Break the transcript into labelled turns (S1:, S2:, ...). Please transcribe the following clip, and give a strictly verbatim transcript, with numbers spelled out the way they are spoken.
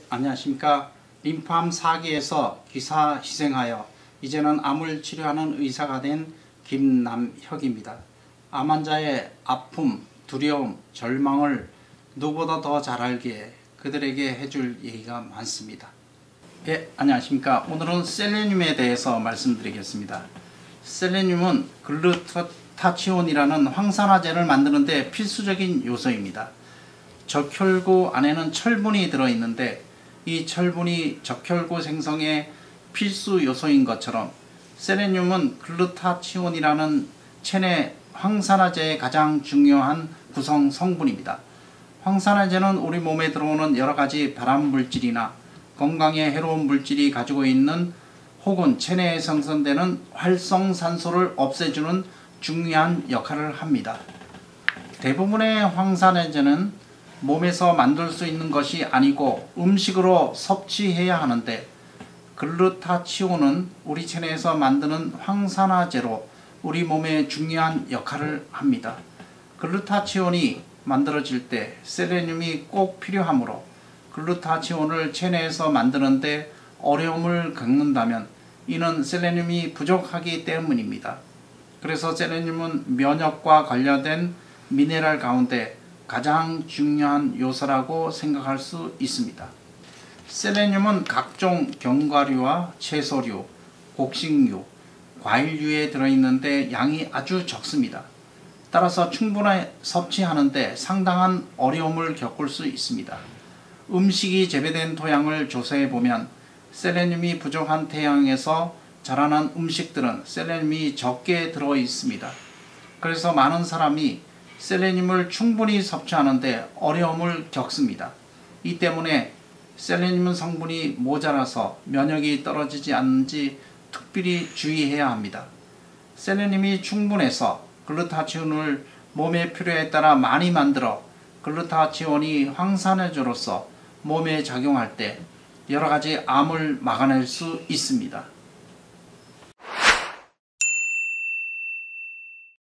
S1: 안녕하십니까. 림프암 사 기에서 기사 희생하여 이제는 암을 치료하는 의사가 된 김남혁입니다. 암 환자의 아픔, 두려움, 절망을 누구보다 더 잘 알기에 그들에게 해줄 얘기가 많습니다. 예, 안녕하십니까. 오늘은 셀레늄에 대해서 말씀드리겠습니다. 셀레늄은 글루타치온이라는 황산화제를 만드는 데 필수적인 요소입니다. 적혈구 안에는 철분이 들어있는데 이 철분이 적혈구 생성의 필수 요소인 것처럼 셀레늄은 글루타치온이라는 체내 황산화제의 가장 중요한 구성 성분입니다. 황산화제는 우리 몸에 들어오는 여러가지 발암물질이나 건강에 해로운 물질이 가지고 있는 혹은 체내에 생성되는 활성산소를 없애주는 중요한 역할을 합니다. 대부분의 황산화제는 몸에서 만들 수 있는 것이 아니고 음식으로 섭취해야 하는데 글루타치온은 우리 체내에서 만드는 황산화제로 우리 몸에 중요한 역할을 합니다. 글루타치온이 만들어질 때 셀레늄이 꼭 필요하므로 글루타치온을 체내에서 만드는데 어려움을 겪는다면 이는 셀레늄이 부족하기 때문입니다. 그래서 셀레늄은 면역과 관련된 미네랄 가운데 가장 중요한 요소라고 생각할 수 있습니다. 셀레늄은 각종 견과류와 채소류, 곡식류, 과일류에 들어있는데 양이 아주 적습니다. 따라서 충분히 섭취하는데 상당한 어려움을 겪을 수 있습니다. 음식이 재배된 토양을 조사해보면 셀레늄이 부족한 토양에서 자라는 음식들은 셀레늄이 적게 들어있습니다. 그래서 많은 사람이 셀레늄을 충분히 섭취하는데 어려움을 겪습니다. 이 때문에 셀레늄 성분이 모자라서 면역이 떨어지지 않는지 특별히 주의해야 합니다. 셀레늄이 충분해서 글루타치온을 몸의 필요에 따라 많이 만들어 글루타치온이 황산화제로서 몸에 작용할 때 여러가지 암을 막아낼 수 있습니다.